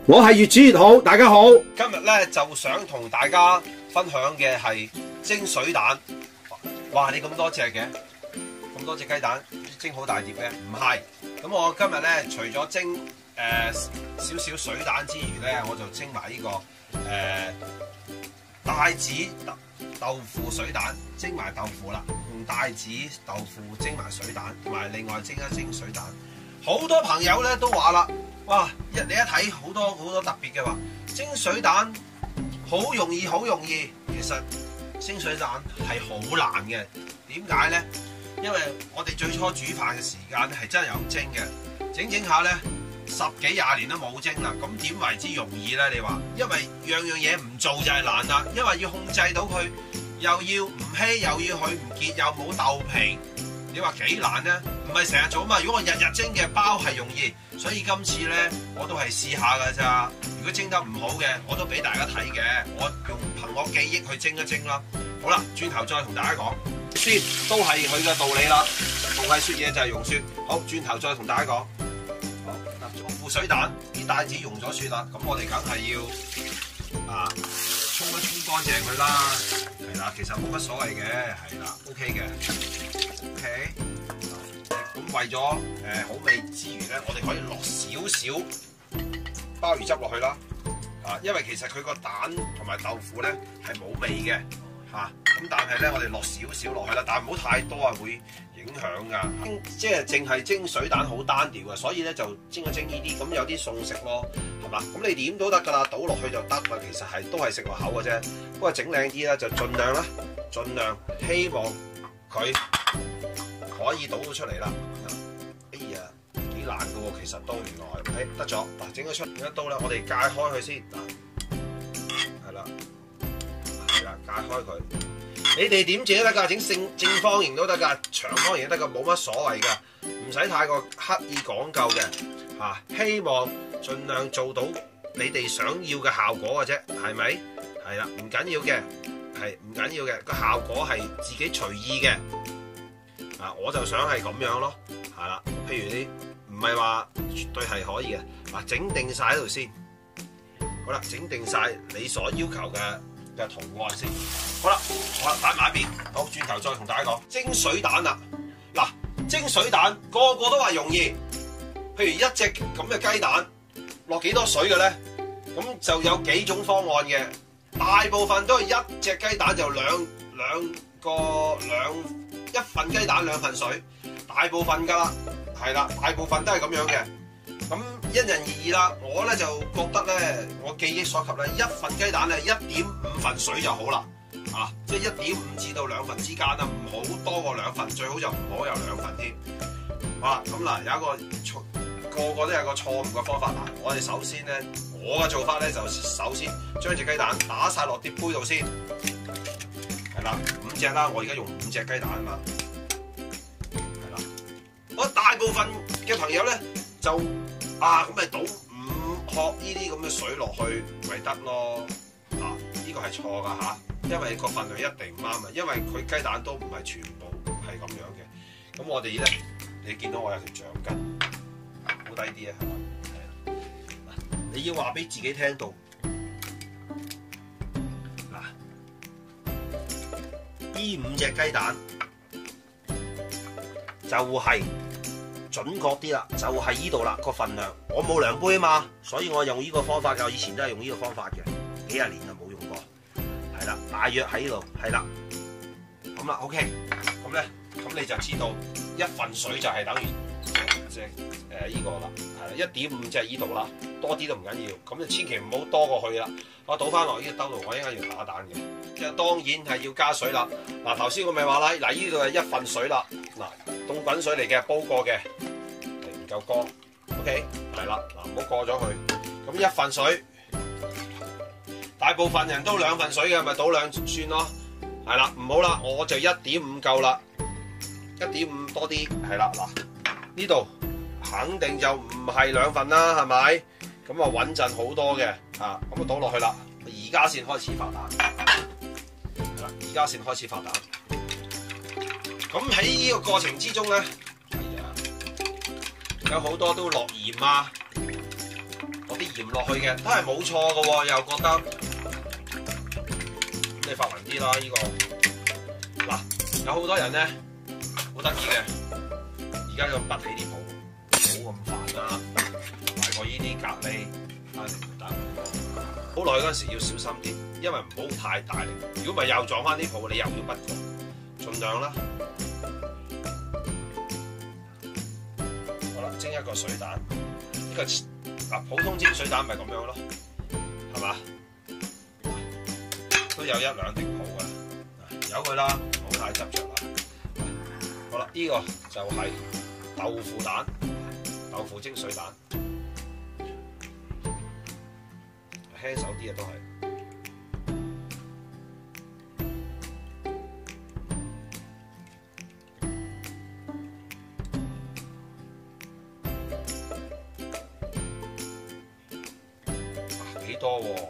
我係越煮越好，大家好。 今日咧就想同大家分享嘅係蒸水蛋。哇！你咁多隻嘅，咁多隻雞蛋蒸好大碟嘅？唔係。咁我今日咧除咗蒸少少水蛋之餘咧，我就蒸埋呢個帶子豆腐水蛋，蒸埋豆腐啦，用帶子豆腐蒸埋水蛋，同埋另外蒸一蒸水蛋。好多朋友咧都話啦，哇！你一睇好多特別嘅話，蒸水蛋好容易，好容易。其實蒸水蛋係好難嘅。點解咧？因為我哋最初煮飯嘅時間係真係有蒸嘅，整下咧10幾20年都冇蒸啦。咁點為之容易咧？你話，因為樣嘢唔做就係難啦。因為要控制到佢，又要唔稀，又要佢唔結，又冇豆皮。你話幾難咧？唔係成日做嘛。如果我日日蒸嘅包係容易，所以今次咧我都係試下㗎咋。如果蒸得唔好嘅，我都俾大家睇嘅。我憑我記憶去蒸一蒸啦。好啦，轉頭再同大家講，雪都係佢嘅道理啦。逢係雪嘢就係溶雪。好，轉頭再同大家講。好，嗱，豆腐水蛋啲帶子溶咗雪啦，咁我哋梗係要沖一沖乾淨佢啦。係啦，其實冇乜所謂嘅，係啦 ，OK 嘅 ，OK。咁為咗好味之餘咧，我哋可以落少少鮑魚汁落去啦。因為其實佢個蛋同埋豆腐咧係冇味嘅咁但係咧我哋落少少落去啦，但係唔好太多啊，會影響噶。即係淨係蒸水蛋好單調啊，所以咧就蒸一蒸呢啲，咁有啲餸食咯，係嘛？咁你點都得㗎啦，倒落去就得啦。其實係都係食落口嘅啫。不過整靚啲啦，就盡量啦，盡量希望佢可以倒到出嚟啦。哎呀，幾難㗎喎，其實都原來得咗嗱，整咗出一刀啦，我哋界開佢先嗱，係啦。解開佢，你哋點整都得㗎，整正方形都得㗎，長方形都得㗎，冇乜所謂㗎，唔使太過刻意講究嘅希望盡量做到你哋想要嘅效果嘅啫，係咪？係啦，唔緊要嘅，係唔緊要嘅，個效果係自己隨意嘅。我就想係咁樣咯，係啦。譬如你唔係話絕對係可以嘅，整定晒喺度先。好啦，整定晒你所要求嘅圖案先，好啦，擺埋一邊。好，轉頭再同大家講蒸水蛋啦。嗱，蒸水蛋個個都話容易，譬如一隻咁嘅雞蛋落幾多水嘅咧？咁就有幾種方案嘅，大部分都係一隻雞蛋就一份雞蛋2份水，大部分㗎啦，係啦，大部分都係咁樣嘅。咁因人而異啦，我咧就覺得咧，我記憶所及咧，一份雞蛋咧1.5份水就好啦，即係1.5至到2份之間啦，唔好多過2份，最好就唔好有2份添。好啦，咁嗱有一個個個都有個錯誤嘅方法。我哋首先咧，我嘅做法咧就首先將隻雞蛋打晒落碟杯度先，係啦，5隻啦，我而家用5隻雞蛋啊嘛，係啦。我大部分嘅朋友咧就咁咪倒5殼呢啲咁嘅水落去咪得咯。呢個係錯㗎因為個份量一定唔啱啊，因為佢雞蛋都唔係全部係咁樣嘅。咁我哋咧，你見到我有條橡筋，好低啲啊，係嘛？係啊，你要話俾自己聽到，呢5隻雞蛋就係準確啲啦，就係呢度啦個份量。我冇量杯啊嘛，所以我用呢個方法㗎。我以前都係用呢個方法嘅，幾廿年就冇用過。係啦，大約喺呢度，係啦。咁啦 ，OK。咁你就知道1份水就係等於呢個啦。係啦，1.5就係呢度啦，多啲都唔緊要。咁就千祈唔好多過去啦。我倒翻落呢個兜度，我應該要打蛋嘅。即係當然係要加水啦。頭先我咪話啦，呢度係1份水啦。凍滾水嚟嘅，煲過嘅，唔夠乾 ，OK， 係啦，唔好過咗佢。咁1份水，大部分人都2份水嘅，咪倒2算咯。係啦，唔好啦，我就1.5夠啦，1.5多啲，係啦，呢度肯定就唔係2份啦，係咪？咁穩陣好多嘅，咁倒落去啦，而家先開始發蛋，係啦，而家先開始發蛋。咁喺呢個過程之中咧，有好多都落鹽啊，攞啲唔落去嘅，都係冇錯嘅喎，又覺得咁你發勻啲啦，呢個嗱有好多人咧好得意嘅，而家咁拔起啲泡，冇咁煩啦，買過呢啲蛤蜊翻嚟就得。好耐嗰陣時要小心啲，因為唔好太大力，如果唔係又撞翻啲泡，你又要拔過，盡量啦。好啦，蒸一個水蛋，呢個普通蒸水蛋咪咁樣咯，係嘛？都有一兩滴泡嘅，由佢啦，唔好太執着啦。好啦，呢個就係豆腐蛋，豆腐蒸水蛋，輕手啲嘅都係。幾多喎？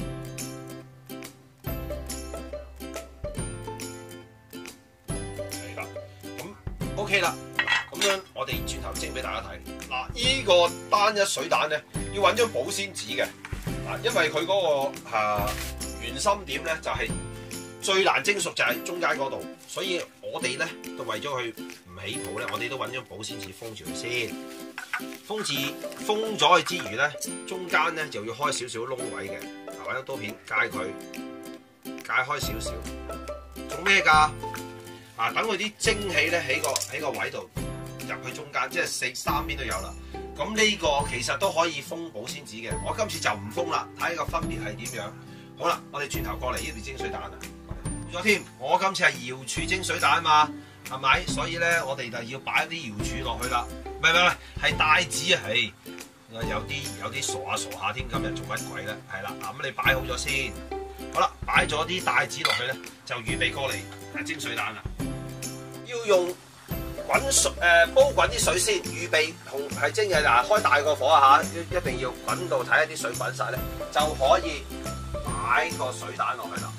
係啦，咁 OK 啦。咁樣我哋轉頭蒸俾大家睇。嗱，依個單一水蛋咧，要揾張保鮮紙嘅。嗱，因為佢嗰個圓心點咧，就係最難蒸熟就喺中間嗰度，所以我哋咧都為咗佢唔起泡咧，我哋都揾張保鮮紙封住佢先。封咗佢之餘咧，中間咧就要開少少窿位嘅，揾張刀片界佢，界開少少。做咩㗎？等佢啲蒸氣咧喺個位度入去中間，即係三邊都有啦。咁呢個其實都可以封保鮮紙嘅，我今次就唔封啦，睇個分別係點樣。好啦，我哋轉頭過嚟呢邊蒸水蛋啊！咗添，我今次係瑤柱蒸水蛋嘛，係咪？所以咧，我哋就要擺啲瑤柱落去啦。唔係，係帶子啊！唉，有啲傻下添，今日做乜鬼咧？係啦，咁你擺好咗先。好啦，擺咗啲帶子落去咧，就預備過嚟蒸水蛋啦。要用滾水煲滾啲水先，預備係蒸嘅嗱，開大個火啊嚇，一定要滾到睇下啲水滾晒咧，就可以擺個水蛋落去啦。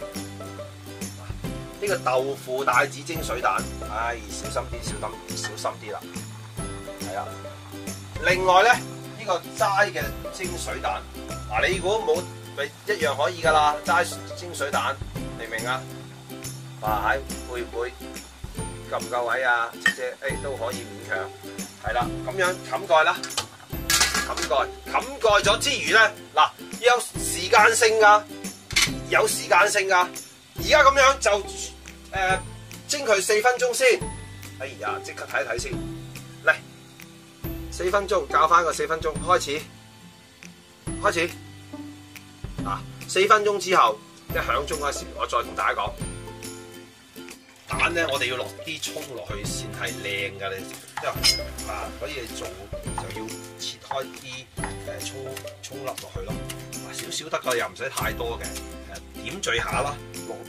呢個豆腐帶子蒸水蛋，唉，小心啲啦。係啊，另外咧呢個齋嘅蒸水蛋，嗱你如果冇咪一樣可以噶啦，齋蒸水蛋，明唔明啊？哇，會唔會夠唔夠位啊？姐姐，都可以勉強，係啦，咁樣冚蓋啦，冚蓋咗之餘咧，嗱有時間性噶，而家咁樣就蒸佢4分鐘先。哎呀，即刻睇一睇先，嚟4分鐘，校翻個4分鐘，開始。4分鐘之後一響鐘嗰時，我再同大家講。蛋咧，我哋要落啲葱落去先係靚㗎，你因為所以做就要切開啲葱粒落去咯，少少得㗎，又唔使太多嘅，點綴下啦，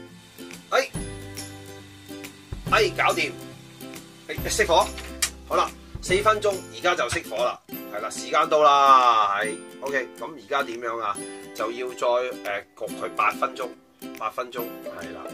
搞掂，熄火，好啦，4分鐘，而家就熄火啦，係啦，時間到啦，係 OK，咁而家點樣啊？就要再焗佢8分鐘，係啦。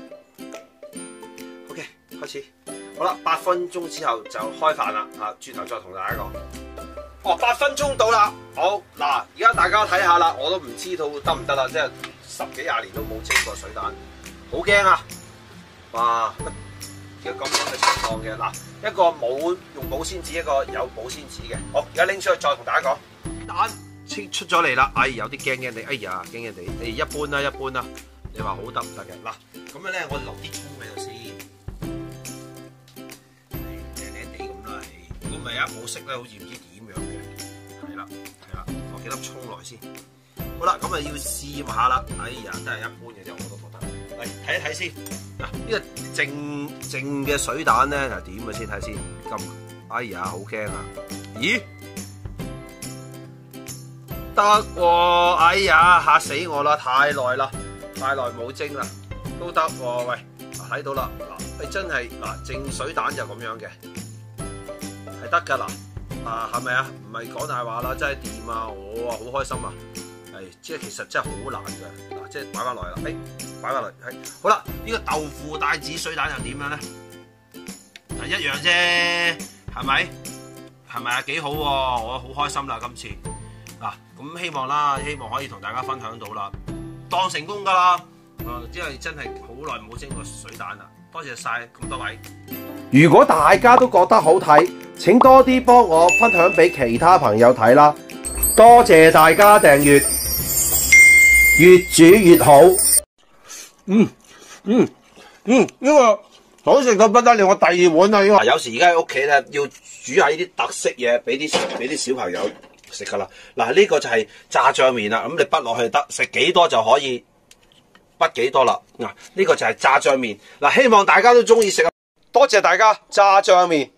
開始，好啦，8分鐘之後就開飯啦，轉頭再同大家講。8分鐘到啦，好嗱，而家大家睇下啦，我都唔知道得唔得啦，即係10幾20年都冇蒸過水蛋，好驚啊！哇，而家咁樣嘅情況嘅，嗱，一個冇用保鮮紙，一個有保鮮紙嘅，好，而家拎出去再同大家講。蛋出咗嚟啦，有啲驚地，驚地，一般啦，你話好得唔得嘅？嗱，咁樣咧，我哋落啲葱喺度先。咪一冇色咧，好似唔知點樣嘅，係啦，落幾粒葱落先。好啦，咁啊要試下啦。哎呀，真係一般嘅啫，我都覺得。嚟睇一睇先。嗱，呢個淨嘅水蛋咧，係點嘅先睇先。咁，哎呀，好驚啊！咦？得喎！哎呀，嚇死我啦！太耐冇蒸啦，都得喎。喂，睇到啦，嗱，真係嗱，淨水蛋就咁樣嘅。係得㗎啦，係咪啊？唔係講大話啦，真係掂啊！我好開心啊！即係其實真係好難㗎，嗱，即係擺翻落嚟啦，擺翻落嚟，好啦，呢個豆腐帶子水蛋又點樣咧？一樣啫，係咪啊？幾好喎！我好開心啦，今次嗱， 咁希望啦，希望可以同大家分享到啦，當成功㗎啦。因為真係好耐冇蒸過水蛋啦，多謝晒咁多位。 如果大家都覺得好睇，請多啲幫我分享俾其他朋友睇啦。多謝大家訂閱，越煮越好。 呢個好食到不得了，我第2碗啦呢個。有時而家喺屋企咧，要煮下呢啲特色嘢俾啲小朋友食㗎啦。嗱，呢個就係炸醬麵啦，咁你畢落去得，食幾多就可以畢幾多啦。嗱，呢個就係炸醬麵。嗱，希望大家都中意食啊！多謝大家炸醬麵。